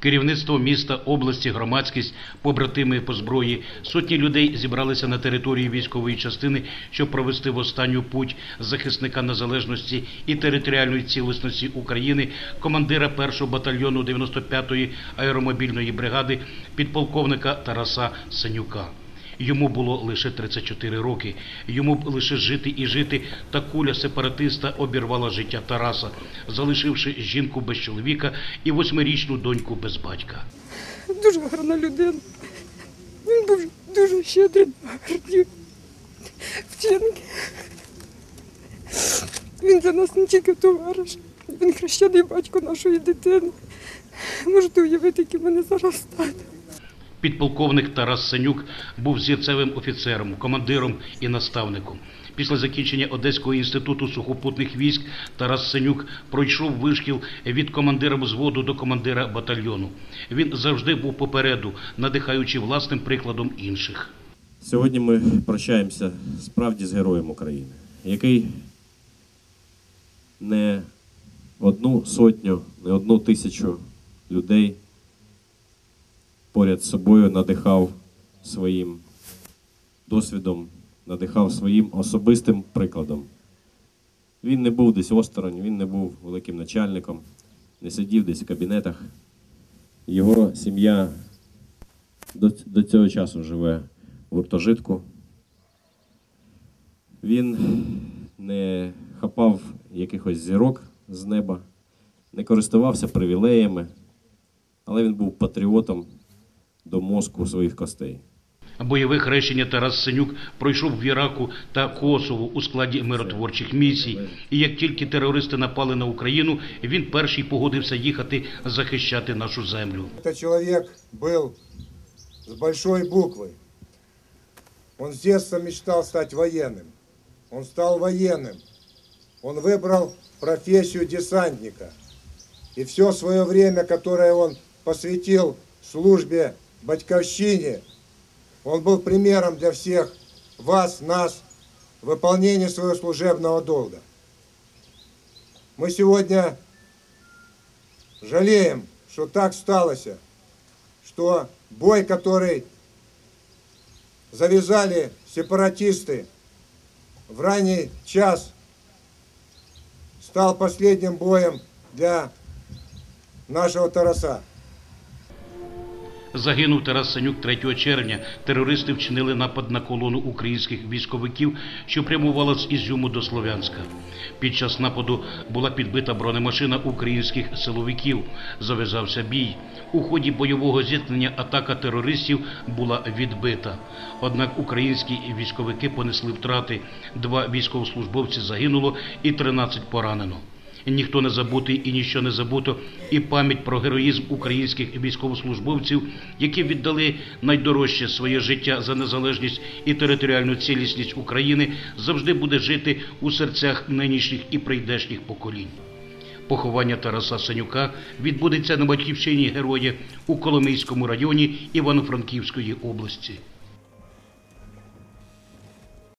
Керівництво міста, області, громадськість, побратими по зброї, сотні людей зібралися на території військової частини, щоб провести в останню путь захисника незалежності і територіальної цілісності України, командира 1-го батальйону 95-ї аеромобільної бригади, підполковника Тараса Сенюка. Йому було лише 34 роки. Йому б лише жити і жити, та куля сепаратиста обірвала життя Тараса, залишивши жінку без чоловіка і 8-річну доньку без батька. Дуже гарна людина. Він був дуже щедрий на гарні вчинки. Він для нас не тільки товариш, він хрещений батько нашої дитини. Можете уявити, який в мене зараз стан. Підполковник Тарас Сенюк був зірцевим офіцером, командиром і наставником. Після закінчення Одеського інституту сухопутних військ Тарас Сенюк пройшов вишкіл від командира взводу до командира батальйону. Він завжди був попереду, надихаючи власним прикладом інших. Сьогодні ми прощаємося справді з героєм України, який не одну сотню, не одну тисячу людей поряд з собою надихав своїм досвідом, надихав своїм особистим прикладом. Він не був десь осторонь, він не був великим начальником, не сидів десь в кабінетах. Його сім'я до цього часу живе в гуртожитку. Він не хапав якихось зірок з неба, не користувався привілеями, але він був патріотом до мозку своїх костей. Бойове хрещення Тарас Сенюк пройшов в Іраку та Косово у складі миротворчих місій. І як тільки терористи напали на Україну, він перший погодився їхати захищати нашу землю. Этот человек был с большой буквы. Он с детства мечтал стать военным. Он стал военным. Он выбрал профессию десантника. И все свое время, которое он посвятил службе Батьковщине, он был примером для всех вас, нас, в выполнении своего служебного долга. Мы сегодня жалеем, что так сталось, что бой, который завязали сепаратисты в ранний час, стал последним боем для нашего Тараса. Загинув Тарас Сенюк 3 червня. Терористи вчинили напад на колону українських військовиків, що прямувала з Ізюму до Слов'янська. Під час нападу була підбита бронемашина українських силовиків. Зав'язався бій. У ході бойового зіткнення атака терористів була відбита. Однак українські військовики понесли втрати. 2 військовослужбовці загинуло і 13 поранено. Ніхто не забутий і ніщо не забуто, і пам'ять про героїзм українських військовослужбовців, які віддали найдорожче своє життя за незалежність і територіальну цілісність України, завжди буде жити у серцях нинішніх і прийдешніх поколінь. Поховання Тараса Сенюка відбудеться на батьківщині героя у Коломийському районі Івано-Франківської області.